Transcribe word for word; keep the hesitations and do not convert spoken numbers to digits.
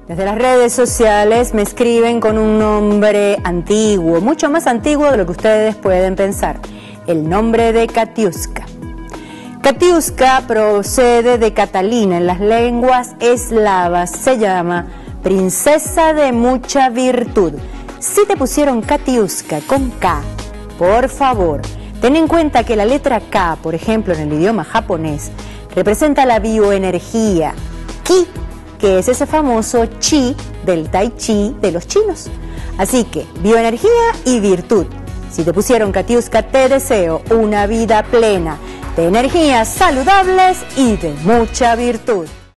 Desde las redes sociales me escriben con un nombre antiguo, mucho más antiguo de lo que ustedes pueden pensar, el nombre de Katiuska. Katiuska procede de Catalina, en las lenguas eslavas se llama princesa de mucha virtud. Si te pusieron Katiuska con K, por favor, ten en cuenta que la letra K, por ejemplo en el idioma japonés, representa la bioenergía, Ki, que es ese famoso chi del tai chi de los chinos. Así que, bioenergía y virtud. Si te pusieron Katiuska, te deseo una vida plena de energías saludables y de mucha virtud.